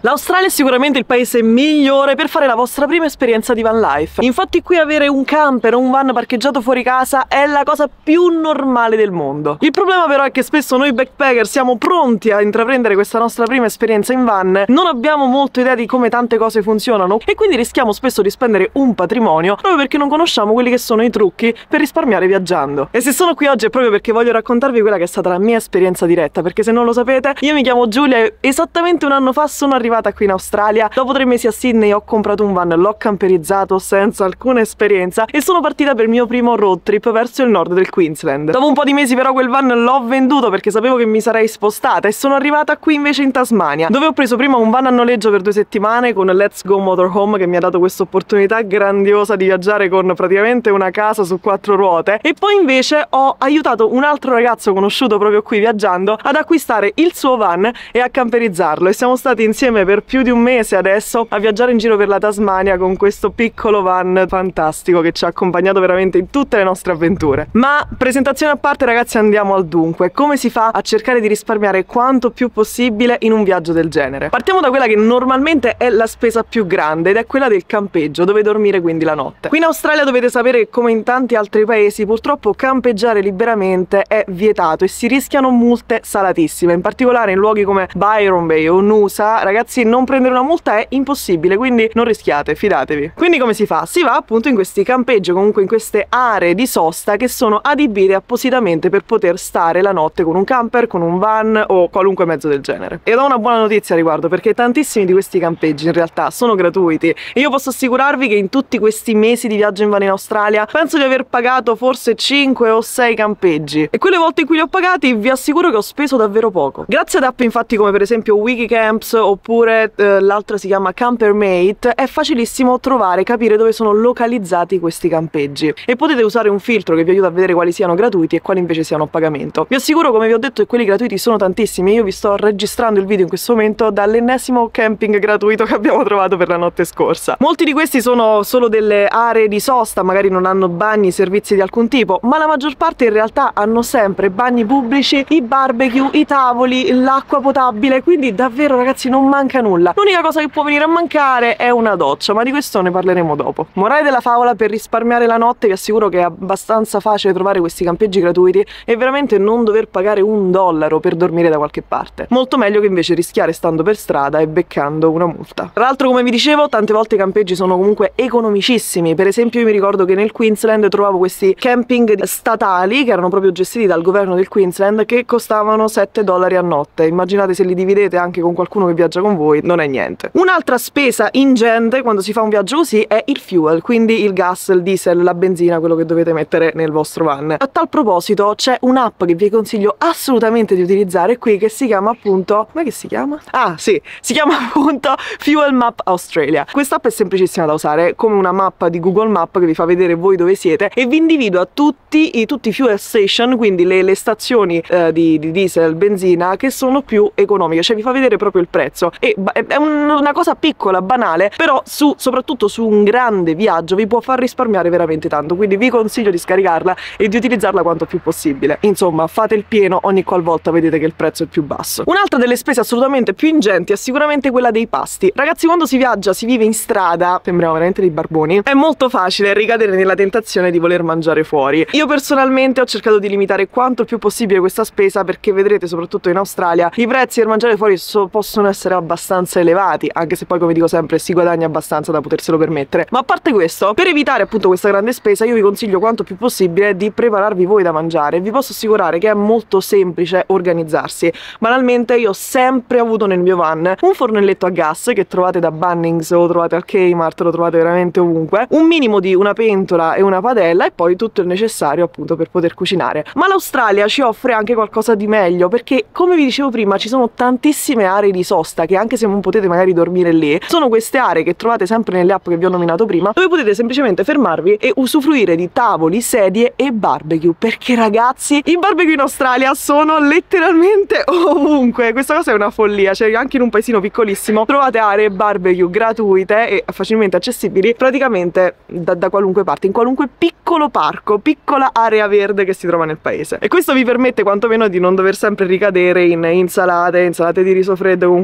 L'Australia è sicuramente il paese migliore per fare la vostra prima esperienza di van life. Infatti qui avere un camper o un van parcheggiato fuori casa è la cosa più normale del mondo. Il problema però è che spesso noi backpacker siamo pronti a intraprendere questa nostra prima esperienza in van, non abbiamo molto idea di come tante cose funzionano e quindi rischiamo spesso di spendere un patrimonio proprio perché non conosciamo quelli che sono i trucchi per risparmiare viaggiando. E se sono qui oggi è proprio perché voglio raccontarvi quella che è stata la mia esperienza diretta, perché se non lo sapete io mi chiamo Giulia e esattamente un anno fa sono arrivata qui in Australia. Dopo 3 mesi a Sydney ho comprato un van, l'ho camperizzato senza alcuna esperienza e sono partita per il mio primo road trip verso il nord del Queensland. Dopo un po' di mesi però quel van l'ho venduto perché sapevo che mi sarei spostata e sono arrivata qui invece in Tasmania, dove ho preso prima un van a noleggio per 2 settimane con Let's Go Motorhome, che mi ha dato questa opportunità grandiosa di viaggiare con praticamente una casa su 4 ruote, e poi invece ho aiutato un altro ragazzo conosciuto proprio qui viaggiando ad acquistare il suo van e a camperizzarlo, e siamo stati insieme per più di un mese adesso a viaggiare in giro per la Tasmania con questo piccolo van fantastico che ci ha accompagnato veramente in tutte le nostre avventure. Ma presentazione a parte ragazzi, andiamo al dunque. Come si fa a cercare di risparmiare quanto più possibile in un viaggio del genere? Partiamo da quella che normalmente è la spesa più grande ed è quella del campeggio, dove dormire quindi la notte. Qui in Australia dovete sapere che come in tanti altri paesi purtroppo campeggiare liberamente è vietato e si rischiano multe salatissime, in particolare in luoghi come Byron Bay o Noosa. Ragazzi, non prendere una multa è impossibile, quindi non rischiate, fidatevi. Quindi come si fa? Si va appunto in questi campeggi o comunque in queste aree di sosta che sono adibite appositamente per poter stare la notte con un camper, con un van o qualunque mezzo del genere. Ed ho una buona notizia a riguardo, perché tantissimi di questi campeggi in realtà sono gratuiti e io posso assicurarvi che in tutti questi mesi di viaggio in van in Australia penso di aver pagato forse 5 o 6 campeggi, e quelle volte in cui li ho pagati vi assicuro che ho speso davvero poco. Grazie ad app infatti come per esempio Wikicamps oppure l'altra si chiama Campermate, è facilissimo trovare, capire dove sono localizzati questi campeggi e potete usare un filtro che vi aiuta a vedere quali siano gratuiti e quali invece siano a pagamento. Vi assicuro, come vi ho detto, che quelli gratuiti sono tantissimi. Io vi sto registrando il video in questo momento dall'ennesimo camping gratuito che abbiamo trovato per la notte scorsa. Molti di questi sono solo delle aree di sosta, magari non hanno bagni, servizi di alcun tipo, ma la maggior parte in realtà hanno sempre bagni pubblici, i barbecue, i tavoli, l'acqua potabile, quindi davvero ragazzi non manca nulla. L'unica cosa che può venire a mancare è una doccia, ma di questo ne parleremo dopo. Morale della favola: per risparmiare la notte vi assicuro che è abbastanza facile trovare questi campeggi gratuiti e veramente non dover pagare $1 per dormire da qualche parte. Molto meglio che invece rischiare stando per strada e beccando una multa. Tra l'altro, come vi dicevo, tante volte i campeggi sono comunque economicissimi. Per esempio io mi ricordo che nel Queensland trovavo questi camping statali che erano proprio gestiti dal governo del Queensland, che costavano $7 a notte. Immaginate se li dividete anche con qualcuno che viaggia con voi, non è niente. Un'altra spesa ingente quando si fa un viaggio così è il fuel, quindi il gas, il diesel, la benzina, quello che dovete mettere nel vostro van. A tal proposito c'è un'app che vi consiglio assolutamente di utilizzare qui, che si chiama appunto, come si chiama? Ah sì, si chiama appunto Fuel Map Australia. Quest'app è semplicissima da usare, è come una mappa di Google Map che vi fa vedere voi dove siete e vi individua tutti i fuel station, quindi le stazioni di diesel, benzina che sono più economiche, cioè vi fa vedere proprio il prezzo. E è una cosa piccola, banale, però soprattutto su un grande viaggio vi può far risparmiare veramente tanto, quindi vi consiglio di scaricarla e di utilizzarla quanto più possibile. Insomma, fate il pieno ogni qualvolta vedete che il prezzo è più basso. Un'altra delle spese assolutamente più ingenti è sicuramente quella dei pasti. Ragazzi, quando si viaggia, si vive in strada, sembriamo veramente dei barboni, è molto facile ricadere nella tentazione di voler mangiare fuori. Io personalmente ho cercato di limitare quanto più possibile questa spesa, perché vedrete, soprattutto in Australia, i prezzi per mangiare fuori possono essere abbastanza elevati, anche se poi, come dico sempre, si guadagna abbastanza da poterselo permettere. Ma a parte questo, per evitare appunto questa grande spesa, io vi consiglio quanto più possibile di prepararvi voi da mangiare. Vi posso assicurare che è molto semplice organizzarsi. Banalmente io ho sempre avuto nel mio van un fornelletto a gas che trovate da Bunnings o trovate al Kmart, lo trovate veramente ovunque, un minimo di una pentola e una padella e poi tutto il necessario appunto per poter cucinare. Ma l'Australia ci offre anche qualcosa di meglio, perché come vi dicevo prima ci sono tantissime aree di sosta che, anche se non potete magari dormire lì, sono queste aree che trovate sempre nelle app che vi ho nominato prima, dove potete semplicemente fermarvi e usufruire di tavoli, sedie e barbecue, perché ragazzi i barbecue in Australia sono letteralmente ovunque. Questa cosa è una follia, cioè anche in un paesino piccolissimo trovate aree barbecue gratuite e facilmente accessibili praticamente da qualunque parte, in qualunque piccolo parco, piccola area verde che si trova nel paese. E questo vi permette quantomeno di non dover sempre ricadere in insalate di riso freddo, comunque cose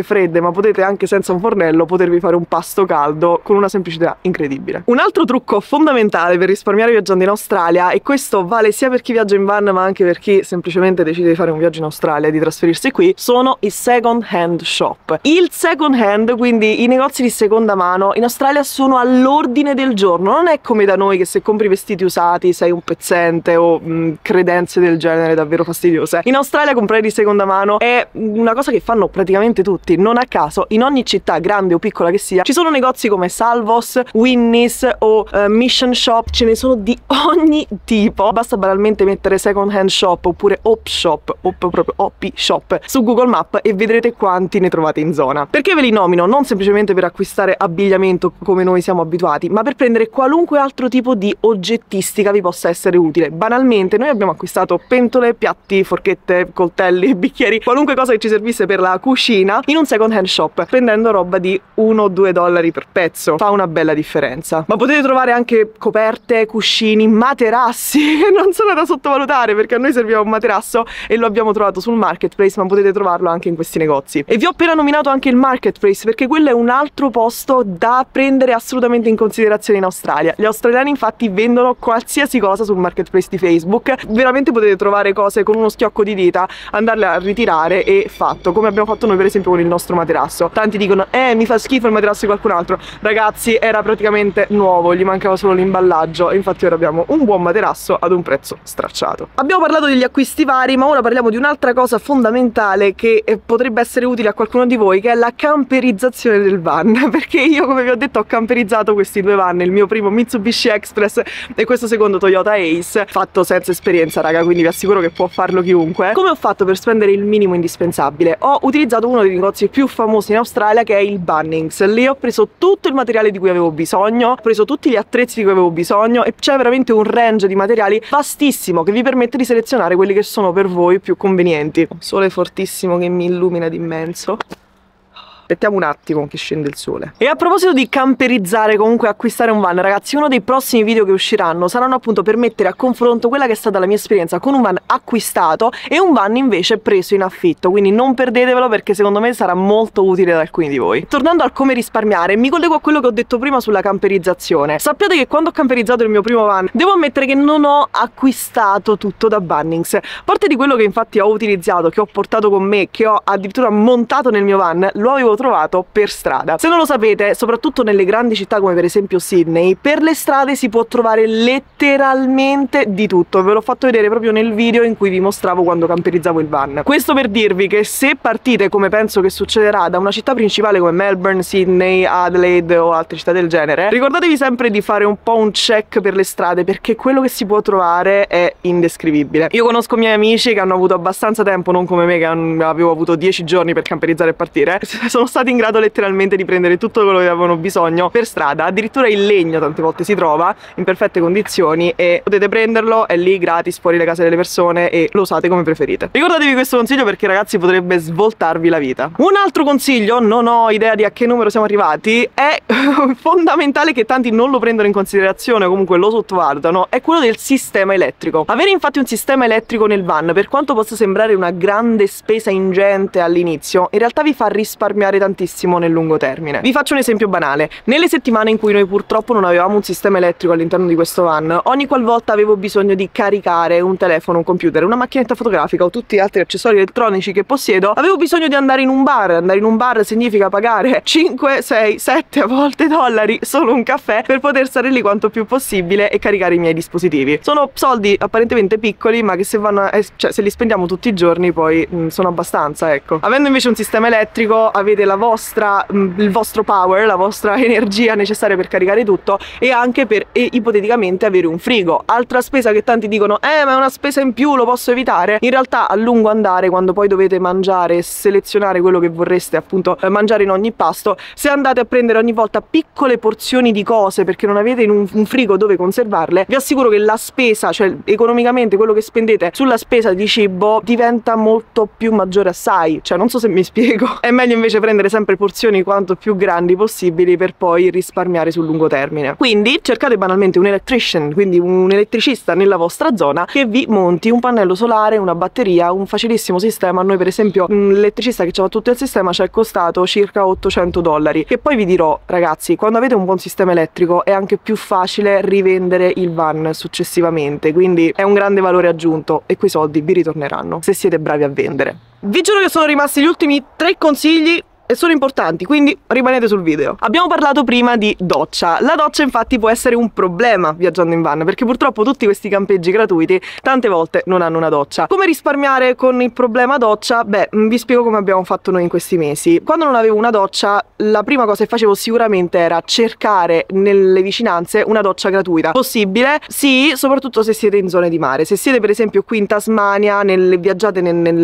anche fredde, ma potete anche senza un fornello potervi fare un pasto caldo con una semplicità incredibile. Un altro trucco fondamentale per risparmiare viaggiando in Australia, e questo vale sia per chi viaggia in van ma anche per chi semplicemente decide di fare un viaggio in Australia e di trasferirsi qui, sono i second hand shop. Il second hand, quindi i negozi di seconda mano, in Australia sono all'ordine del giorno. Non è come da noi che se compri vestiti usati sei un pezzente o credenze del genere davvero fastidiose. In Australia comprare di seconda mano è una cosa che fanno praticamente tutti. Non a caso in ogni città, grande o piccola che sia, ci sono negozi come Salvos, Winnie's o Mission Shop. Ce ne sono di ogni tipo. Basta banalmente mettere second hand shop oppure op shop, o proprio op shop su Google Maps e vedrete quanti ne trovate in zona. Perché ve li nomino? Non semplicemente per acquistare abbigliamento come noi siamo abituati, ma per prendere qualunque altro tipo di oggettistica vi possa essere utile. Banalmente noi abbiamo acquistato pentole, piatti, forchette, coltelli, bicchieri, qualunque cosa che ci servisse per la cucina in un second hand shop, prendendo roba di 1 o 2 dollari per pezzo. Fa una bella differenza. Ma potete trovare anche coperte, cuscini, materassi che non sono da sottovalutare, perché a noi serviva un materasso e lo abbiamo trovato sul marketplace, ma potete trovarlo anche in questi negozi. E vi ho appena nominato anche il marketplace perché quello è un altro posto da prendere assolutamente in considerazione in Australia. Gli australiani infatti vendono qualsiasi cosa sul marketplace di Facebook. Veramente potete trovare cose con uno schiocco di dita, andarle a ritirare e fatto, come abbiamo fatto noi per esempio con il nostro materasso. Tanti dicono mi fa schifo il materasso di qualcun altro. Ragazzi, era praticamente nuovo, gli mancava solo l'imballaggio e infatti ora abbiamo un buon materasso ad un prezzo stracciato. Abbiamo parlato degli acquisti vari, ma ora parliamo di un'altra cosa fondamentale che potrebbe essere utile a qualcuno di voi, che è la camperizzazione del van. Perché io, come vi ho detto, ho camperizzato questi due van, il mio primo Mitsubishi Express e questo secondo Toyota Ace, fatto senza esperienza raga, quindi vi assicuro che può farlo chiunque. Come ho fatto per spendere il minimo indispensabile? Ho utilizzato uno dei negozi più famosi in Australia, che è il Bunnings. Lì ho preso tutto il materiale di cui avevo bisogno, ho preso tutti gli attrezzi di cui avevo bisogno e c'è veramente un range di materiali vastissimo che vi permette di selezionare quelli che sono per voi più convenienti. Sole fortissimo che mi illumina d'immenso. Aspettiamo un attimo che scende il sole. E a proposito di camperizzare, comunque acquistare un van, ragazzi, uno dei prossimi video che usciranno saranno appunto per mettere a confronto quella che è stata la mia esperienza con un van acquistato e un van invece preso in affitto, quindi non perdetevelo perché secondo me sarà molto utile ad alcuni di voi. Tornando al come risparmiare, mi collego a quello che ho detto prima sulla camperizzazione. Sappiate che quando ho camperizzato il mio primo van, devo ammettere che non ho acquistato tutto da Bunnings. Parte di quello che infatti ho utilizzato, che ho portato con me, che ho addirittura montato nel mio van, lo avevo trovato per strada. Se non lo sapete, soprattutto nelle grandi città come per esempio Sydney, per le strade si può trovare letteralmente di tutto. Ve l'ho fatto vedere proprio nel video in cui vi mostravo quando camperizzavo il van. Questo per dirvi che se partite, come penso che succederà, da una città principale come Melbourne, Sydney, Adelaide o altre città del genere, ricordatevi sempre di fare un po' un check per le strade, perché quello che si può trovare è indescrivibile. Io conosco miei amici che hanno avuto abbastanza tempo, non come me che avevo avuto 10 giorni per camperizzare e partire, sono stati in grado letteralmente di prendere tutto quello che avevano bisogno per strada. Addirittura il legno tante volte si trova in perfette condizioni e potete prenderlo, è lì gratis fuori le case delle persone e lo usate come preferite. Ricordatevi questo consiglio perché ragazzi potrebbe svoltarvi la vita. Un altro consiglio, non ho idea di a che numero siamo arrivati, è fondamentale che tanti non lo prendono in considerazione o comunque lo sottovalutano, è quello del sistema elettrico. Avere infatti un sistema elettrico nel van, per quanto possa sembrare una grande spesa ingente all'inizio, in realtà vi fa risparmiare tantissimo nel lungo termine. Vi faccio un esempio banale. Nelle settimane in cui noi purtroppo non avevamo un sistema elettrico all'interno di questo van, ogni qualvolta avevo bisogno di caricare un telefono, un computer, una macchinetta fotografica o tutti gli altri accessori elettronici che possiedo, avevo bisogno di andare in un bar. Andare in un bar significa pagare 5, 6, 7 a volte dollari solo un caffè per poter stare lì quanto più possibile e caricare i miei dispositivi. Sono soldi apparentemente piccoli ma che se vanno cioè se li spendiamo tutti i giorni poi sono abbastanza, ecco. Avendo invece un sistema elettrico avete il vostro power, la vostra energia necessaria per caricare tutto e anche per ipoteticamente avere un frigo. Altra spesa che tanti dicono ma è una spesa in più, lo posso evitare. In realtà a lungo andare, quando poi dovete mangiare e selezionare quello che vorreste appunto mangiare in ogni pasto, se andate a prendere ogni volta piccole porzioni di cose perché non avete un frigo dove conservarle, vi assicuro che la spesa, cioè economicamente quello che spendete sulla spesa di cibo diventa molto più maggiore assai. Cioè non so se mi spiego. È meglio invece prendere prendere sempre porzioni quanto più grandi possibili per poi risparmiare sul lungo termine. Quindi cercate banalmente un electrician, quindi un elettricista nella vostra zona che vi monti un pannello solare, una batteria, un facilissimo sistema. A noi per esempio l'elettricista che ci fa tutto il sistema ci è costato circa $800, che poi vi dirò ragazzi, quando avete un buon sistema elettrico è anche più facile rivendere il van successivamente, quindi è un grande valore aggiunto e quei soldi vi ritorneranno se siete bravi a vendere. Vi giuro che sono rimasti gli ultimi 3 consigli e sono importanti, quindi rimanete sul video. Abbiamo parlato prima di doccia. La doccia infatti può essere un problema viaggiando in van, perché purtroppo tutti questi campeggi gratuiti tante volte non hanno una doccia. Come risparmiare con il problema doccia? Beh, vi spiego come abbiamo fatto noi in questi mesi. Quando non avevo una doccia, la prima cosa che facevo sicuramente era cercare nelle vicinanze una doccia gratuita. Possibile? Sì, soprattutto se siete in zone di mare. Se siete per esempio qui in Tasmania, viaggiate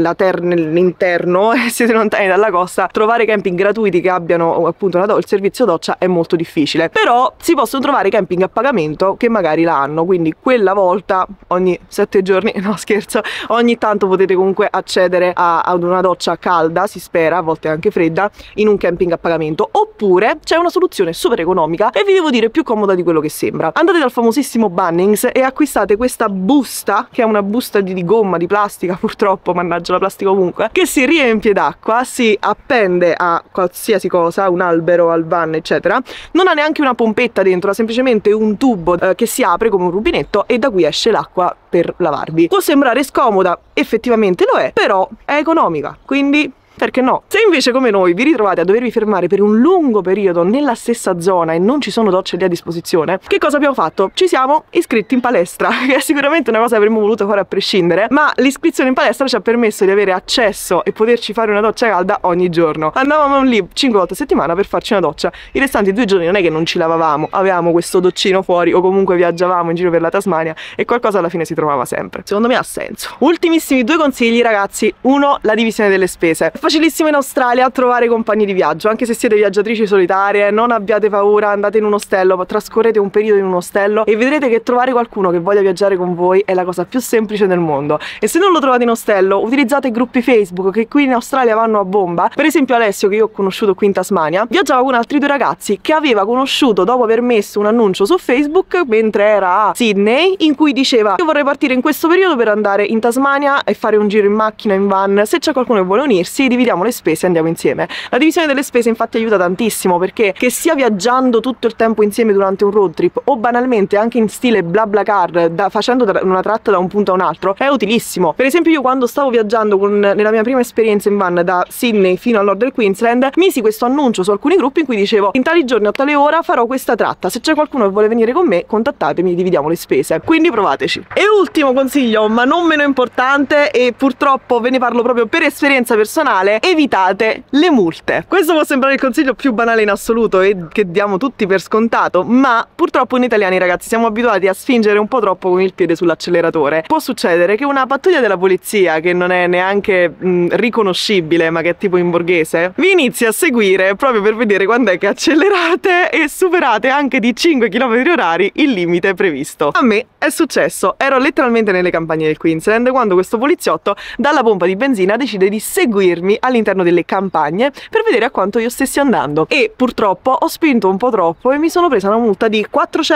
nell'interno e siete lontani dalla costa, trovare camping gratuiti che abbiano appunto il servizio doccia è molto difficile, però si possono trovare camping a pagamento che magari la hanno, quindi quella volta ogni 7 giorni, no scherzo, ogni tanto potete comunque accedere ad una doccia calda, si spera, a volte anche fredda, in un camping a pagamento. Oppure c'è una soluzione super economica e vi devo dire più comoda di quello che sembra. Andate dal famosissimo Bunnings e acquistate questa busta, che è una busta di gomma, di plastica, purtroppo, mannaggia la plastica ovunque, che si riempie d'acqua, si appende a qualsiasi cosa, un albero, al van eccetera. Non ha neanche una pompetta dentro, ha semplicemente un tubo che si apre come un rubinetto e da cui esce l'acqua per lavarvi. Può sembrare scomoda, effettivamente lo è, però è economica, quindi perché no? Se invece come noi vi ritrovate a dovervi fermare per un lungo periodo nella stessa zona e non ci sono docce lì a disposizione, che cosa abbiamo fatto? Ci siamo iscritti in palestra, che è sicuramente una cosa che avremmo voluto fare a prescindere, ma l'iscrizione in palestra ci ha permesso di avere accesso e poterci fare una doccia calda ogni giorno. Andavamo lì 5 volte a settimana per farci una doccia. I restanti 2 giorni non è che non ci lavavamo, avevamo questo doccino fuori o comunque viaggiavamo in giro per la Tasmania e qualcosa alla fine si trovava sempre. Secondo me ha senso. Ultimissimi 2 consigli ragazzi. Uno, la divisione delle spese. Facilissimo in Australia trovare compagni di viaggio, anche se siete viaggiatrici solitarie, non abbiate paura, andate in un ostello, trascorrete un periodo in un ostello e vedrete che trovare qualcuno che voglia viaggiare con voi è la cosa più semplice del mondo. E se non lo trovate in ostello, utilizzate gruppi Facebook che qui in Australia vanno a bomba. Per esempio Alessio, che io ho conosciuto qui in Tasmania, viaggiava con altri 2 ragazzi che aveva conosciuto dopo aver messo un annuncio su Facebook mentre era a Sydney, in cui diceva: io vorrei partire in questo periodo per andare in Tasmania e fare un giro in macchina, in van, se c'è qualcuno che vuole unirsi dividiamo le spese e andiamo insieme. La divisione delle spese infatti aiuta tantissimo, perché che sia viaggiando tutto il tempo insieme durante un road trip o banalmente anche in stile BlaBlaCar, facendo una tratta da un punto a un altro, è utilissimo. Per esempio io quando stavo viaggiando nella mia prima esperienza in van da Sydney fino al nord del Queensland, misi questo annuncio su alcuni gruppi in cui dicevo: in tali giorni a tale ora farò questa tratta, se c'è qualcuno che vuole venire con me contattatemi, dividiamo le spese. Quindi provateci. E ultimo consiglio, ma non meno importante, e purtroppo ve ne parlo proprio per esperienza personale: evitate le multe. Questo può sembrare il consiglio più banale in assoluto e che diamo tutti per scontato, ma purtroppo noi italiani ragazzi siamo abituati a spingere un po' troppo con il piede sull'acceleratore. Può succedere che una pattuglia della polizia, che non è neanche riconoscibile ma che è tipo in borghese, vi inizi a seguire proprio per vedere quando è che accelerate e superate anche di 5 km/h il limite previsto. A me è successo, ero letteralmente nelle campagne del Queensland quando questo poliziotto dalla pompa di benzina decide di seguirmi all'interno delle campagne per vedere a quanto io stessi andando, e purtroppo ho spinto un po' troppo e mi sono presa una multa di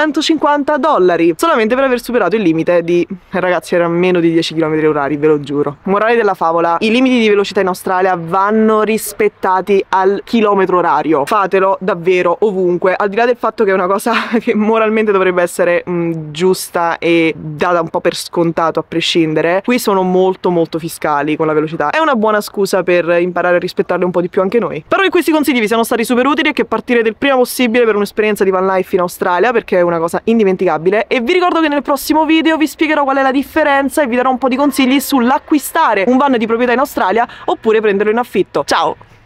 $450 solamente per aver superato il limite di, ragazzi, era meno di 10 km/h, ve lo giuro. Morale della favola: i limiti di velocità in Australia vanno rispettati al chilometro orario. Fatelo davvero ovunque, al di là del fatto che è una cosa che moralmente dovrebbe essere giusta e data un po' per scontato a prescindere. Qui sono molto fiscali con la velocità. È una buona scusa per imparare a rispettarle un po' di più anche noi. Spero che questi consigli vi siano stati super utili e che partirete il prima possibile per un'esperienza di van life in Australia, perché è una cosa indimenticabile. E vi ricordo che nel prossimo video vi spiegherò qual è la differenza e vi darò un po' di consigli sull'acquistare un van di proprietà in Australia oppure prenderlo in affitto. Ciao!